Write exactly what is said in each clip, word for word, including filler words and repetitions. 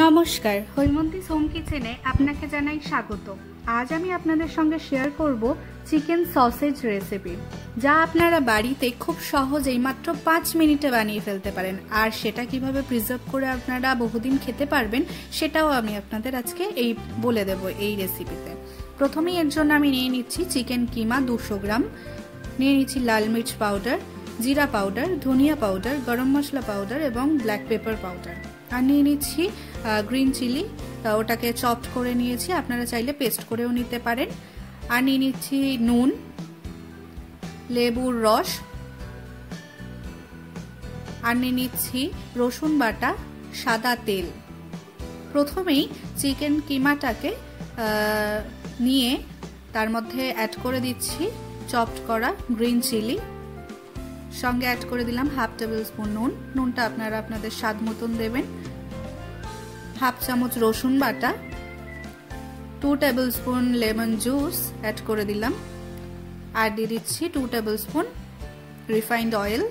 নমস্কার, হৈমন্তীস হোম কিচেনে আপনাকে জানাই স্বাগত। আজ আমি আপনাদের সঙ্গে শেয়ার করব চিকেন সসেজ রেসিপি, যা আপনারা বাড়িতে খুব সহজেই মাত্র পাঁচ মিনিটে বানিয়ে ফেলতে পারেন। আর সেটা কিভাবে প্রিজার্ভ করে আপনারা বহুদিন খেতে পারবেন সেটাও আমি আপনাদের আজকে এই বলে দেব এই রেসিপিতে। প্রথমেই এর জন্য আমি নিয়ে নিচ্ছি চিকেন কিমা দুশো গ্রাম, নিয়ে নিচ্ছি লাল মির্চ পাউডার, জিরা পাউডার, ধনিয়া পাউডার, গরম মশলা পাউডার এবং ব্ল্যাক পেপার পাউডার। আর নিয়ে নিচ্ছি গ্রিন চিলি, ওটাকে চপড করে নিয়েছি, আপনারা চাইলে পেস্ট করেও নিতে পারেন। আর নিয়ে নিচ্ছি নুন, লেবুর রস, আর নিয়ে নিচ্ছি রসুন বাটা, সাদা তেল। প্রথমেই চিকেন কিমাটাকে নিয়ে তার মধ্যে অ্যাড করে দিচ্ছি চপড করা গ্রিন চিলি, সঙ্গে অ্যাড করে দিলাম হাফ টেবিল স্পুন নুন, নুনটা আপনারা আপনাদের স্বাদ মতন দেবেন। হাফ চামচ রসুন বাটা, two table spoon lemon juice add করে দিলাম। আর দিয়ে দিচ্ছি two table spoon refined oil,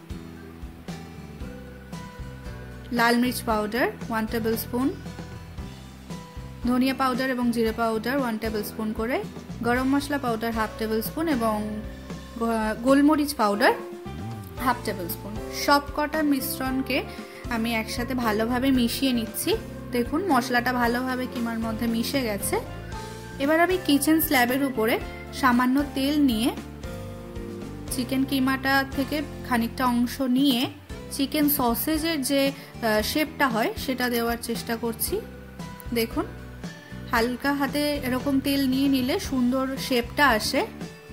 লাল মির্চ পাউডার ওয়ান টেবিল স্পুন, ধনিয়া পাউডার এবং জিরে পাউডার ওয়ান টেবিল স্পুন করে, garam masala powder half table spoon এবং গোলমরিচ পাউডার হাফ টেবিল স্পুন। সব কটা মিশ্রণকে আমি একসাথে ভালোভাবে মিশিয়ে নিচ্ছি। দেখুন মশলাটা ভালোভাবে কিমার মধ্যে মিশে গেছে। এবার আমি কিচেন স্ল্যাবের উপরে সামান্য তেল নিয়ে চিকেন কিমাটা থেকে খানিকটা অংশ নিয়ে চিকেন সসেজের যে শেপটা হয় সেটা দেওয়ার চেষ্টা করছি। দেখুন হালকা হাতে এরকম তেল নিয়ে নিলে সুন্দর শেপটা আসে।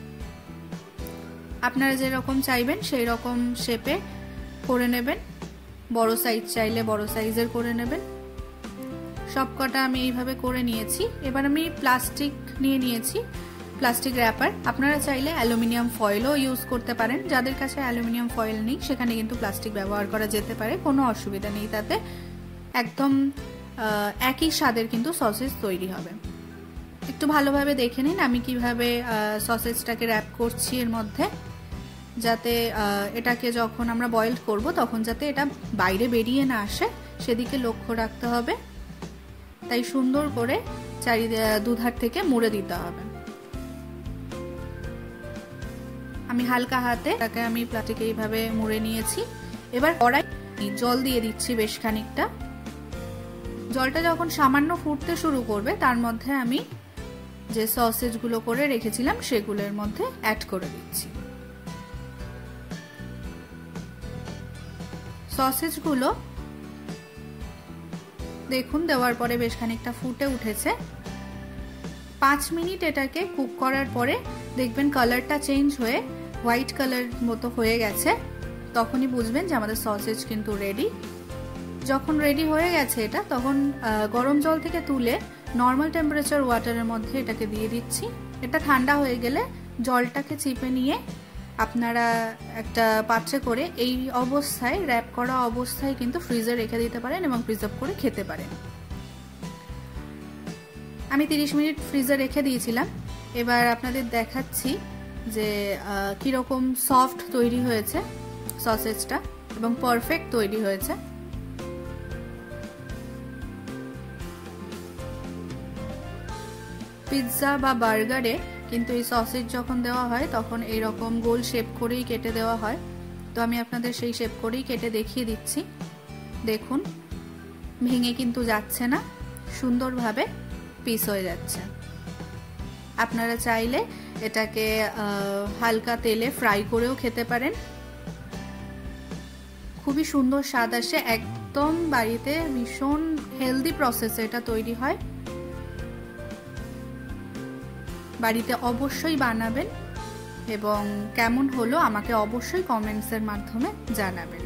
আপনারা যেরকম চাইবেন সেই রকম শেপে করে নেবেন, বড় সাইজ চাইলে বড় সাইজের করে নেবেন। সবকটা আমি এইভাবে করে নিয়েছি। এবার আমি প্লাস্টিক নিয়ে নিয়েছি, প্লাস্টিক র্যাপার। আপনারা চাইলে অ্যালুমিনিয়াম ফয়েলও ইউজ করতে পারেন। যাদের কাছে অ্যালুমিনিয়াম ফয়েল নেই সেখানে কিন্তু প্লাস্টিক ব্যবহার করা যেতে পারে, কোনো অসুবিধা নেই তাতে। একদম একই স্বাদের কিন্তু সসেজ তৈরি হবে। একটু ভালোভাবে দেখে নিন আমি কিভাবে সসেজটাকে র্যাপ করছি এর মধ্যে, যাতে এটাকে যখন আমরা বয়েল করব তখন যাতে এটা বাইরে বেরিয়ে না আসে সেদিকে লক্ষ্য রাখতে হবে। তাই সুন্দর করে চারি দুধার থেকে মুড়ে দিতে হবে। আমি হালকা হাতে তাকে আমি প্লাস্টিকে এইভাবে মুড়ে নিয়েছি। এবার কড়াই জল দিয়ে দিচ্ছি বেশ খানিকটা। জলটা যখন সামান্য ফুটতে শুরু করবে তার মধ্যে আমি যে সসেজগুলো করে রেখেছিলাম সেগুলোর মধ্যে অ্যাড করে দিচ্ছি। সসেজগুলো দেখুন দেওয়ার পরে বেশ খানিকটা ফুটে উঠেছে। পাঁচ মিনিট এটাকে কুক করার পরে দেখবেন কালারটা চেঞ্জ হয়ে হোয়াইট কালার মতো হয়ে গেছে, তখনই বুঝবেন যে আমাদের সসেজ কিন্তু রেডি। যখন রেডি হয়ে গেছে এটা, তখন গরম জল থেকে তুলে নর্মাল টেম্পারেচার ওয়াটারের মধ্যে এটাকে দিয়ে দিচ্ছি। এটা ঠান্ডা হয়ে গেলে জলটাকে চিপে নিয়ে আপনারা একটা পাত্রে করে এই অবস্থায় র্যাপ করা অবস্থায় কিন্তু ফ্রিজে রেখে দিতে পারেন এবং প্রিজার্ভ করে খেতে পারেন। আমি তিরিশ মিনিট ফ্রিজে রেখে দিয়েছিলাম। এবার আপনাদের দেখাচ্ছি যে কীরকম সফট তৈরি হয়েছে সসেজটা এবং পারফেক্ট তৈরি হয়েছে। পিৎজা বা বার্গারে কিন্তু এই সসেজ যখন দেওয়া হয় তখন এইরকম গোল শেপ করেই কেটে দেওয়া হয়। তো আমি আপনাদের সেই শেপ করেই কেটে দেখিয়ে দিচ্ছি। দেখুন ভেঙে কিন্তু যাচ্ছে না, সুন্দরভাবে পিস হয়ে যাচ্ছে। আপনারা চাইলে এটাকে হালকা তেলে ফ্রাই করেও খেতে পারেন, খুবই সুন্দর স্বাদ আসে। একদম বাড়িতে ভীষণ হেলদি প্রসেসে এটা তৈরি হয়। বাড়িতে অবশ্যই বানাবেন এবং কেমন হলো আমাকে অবশ্যই কমেন্টসের মাধ্যমে জানাবেন।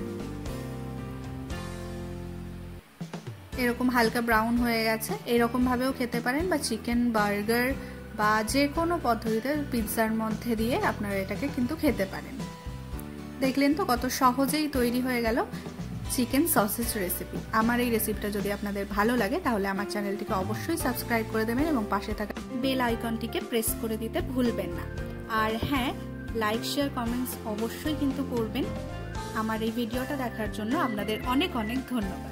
এরকম হালকা ব্রাউন হয়ে গেছে, এরকম ভাবেও খেতে পারেন বা চিকেন বার্গার বা যে কোনো পদ্ধতিতে পিৎজার মধ্যে দিয়ে আপনারা এটাকে কিন্তু খেতে পারেন। দেখলেন তো কত সহজেই তৈরি হয়ে গেল চিকেন সসেজ রেসিপি। আমার এই রেসিপিটা যদি আপনাদের ভালো লাগে তাহলে আমার চ্যানেলটিকে অবশ্যই সাবস্ক্রাইব করে দেবেন এবং পাশে থাকা বেল আইকনটিকে প্রেস করে দিতে ভুলবেন না। আর হ্যাঁ, লাইক শেয়ার কমেন্টস অবশ্যই কিন্তু করবেন। আমার এই ভিডিওটা দেখার জন্য আপনাদের অনেক অনেক ধন্যবাদ।